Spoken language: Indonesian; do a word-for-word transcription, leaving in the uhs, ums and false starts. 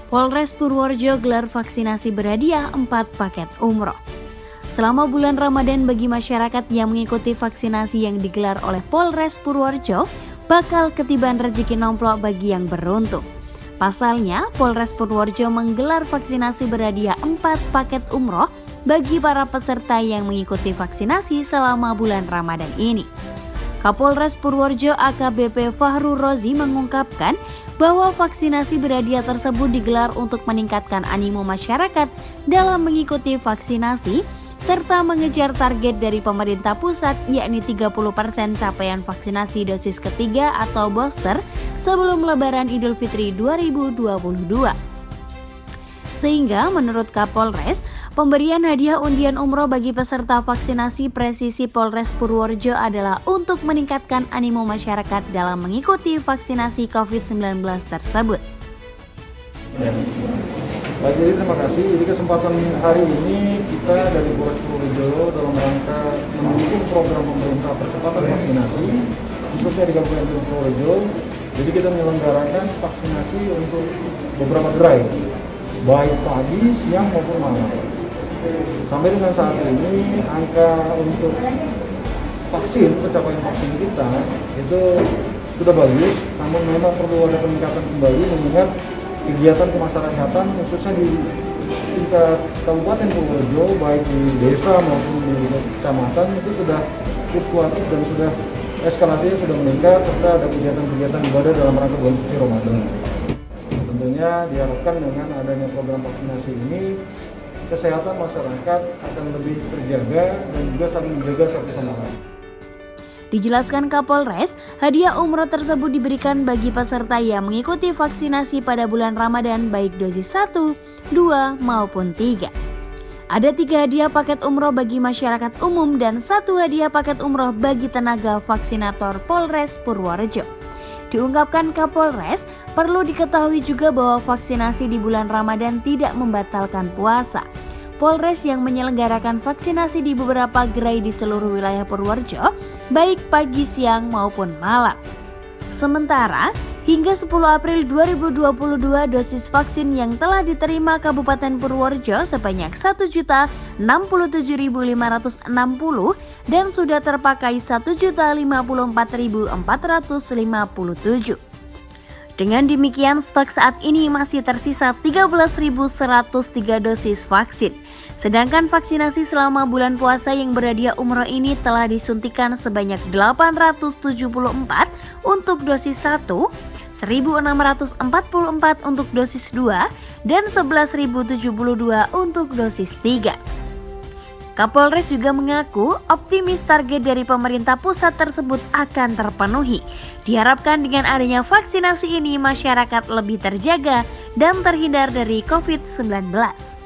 Polres Purworejo gelar vaksinasi berhadiah empat paket umroh. Selama bulan Ramadan bagi masyarakat yang mengikuti vaksinasi yang digelar oleh Polres Purworejo bakal ketiban rezeki nomplok bagi yang beruntung. Pasalnya, Polres Purworejo menggelar vaksinasi berhadiah empat paket umroh bagi para peserta yang mengikuti vaksinasi selama bulan Ramadan ini. Kapolres Purworejo A K B P Fahru Rozi mengungkapkan bahwa vaksinasi berhadiah tersebut digelar untuk meningkatkan animo masyarakat dalam mengikuti vaksinasi serta mengejar target dari pemerintah pusat yakni tiga puluh persen capaian vaksinasi dosis ketiga atau booster sebelum Lebaran Idul Fitri dua ribu dua puluh dua. Sehingga menurut Kapolres, pemberian hadiah undian umroh bagi peserta vaksinasi presisi Polres Purworejo adalah untuk meningkatkan animo masyarakat dalam mengikuti vaksinasi covid sembilan belas tersebut. Ya. Baik, jadi terima kasih. Jadi kesempatan hari ini kita dari Polres Purworejo dalam rangka mendukung program pemerintah percepatan vaksinasi khususnya di Kabupaten Purworejo. Jadi kita menyelenggarakan vaksinasi untuk beberapa gerai, baik pagi, siang maupun malam. Sampai dengan saat ini angka untuk vaksin, pencapaian vaksin kita itu sudah bagus, namun memang perlu ada peningkatan kembali mengingat kegiatan kemasyarakatan khususnya di tingkat Kabupaten Purworejo baik di desa maupun di kecamatan itu sudah fluktuatif dan sudah eskalasinya sudah meningkat serta ada kegiatan-kegiatan ibadah dalam rangka bulan suci Ramadan. Tentunya diharapkan dengan adanya program vaksinasi ini kesehatan masyarakat akan lebih terjaga dan juga saling menjaga satu sama lain. Dijelaskan Kapolres, hadiah umroh tersebut diberikan bagi peserta yang mengikuti vaksinasi pada bulan Ramadan baik dosis satu, dua maupun tiga. Ada tiga hadiah paket umroh bagi masyarakat umum dan satu hadiah paket umroh bagi tenaga vaksinator Polres Purworejo. Diungkapkan Kapolres, perlu diketahui juga bahwa vaksinasi di bulan Ramadan tidak membatalkan puasa. Polres yang menyelenggarakan vaksinasi di beberapa gerai di seluruh wilayah Purworejo, baik pagi, siang maupun malam. Sementara, hingga sepuluh April dua ribu dua puluh dua dosis vaksin yang telah diterima Kabupaten Purworejo sebanyak satu juta enam puluh tujuh ribu lima ratus enam puluh dan sudah terpakai satu juta lima puluh empat ribu empat ratus lima puluh tujuh. Dengan demikian, stok saat ini masih tersisa tiga belas ribu seratus tiga dosis vaksin. Sedangkan vaksinasi selama bulan puasa yang berhadiah umroh ini telah disuntikan sebanyak delapan ratus tujuh puluh empat untuk dosis satu, seribu enam ratus empat puluh empat untuk dosis dua, dan sebelas ribu tujuh puluh dua untuk dosis tiga. Kapolres juga mengaku optimis target dari pemerintah pusat tersebut akan terpenuhi. Diharapkan dengan adanya vaksinasi ini masyarakat lebih terjaga dan terhindar dari covid sembilan belas.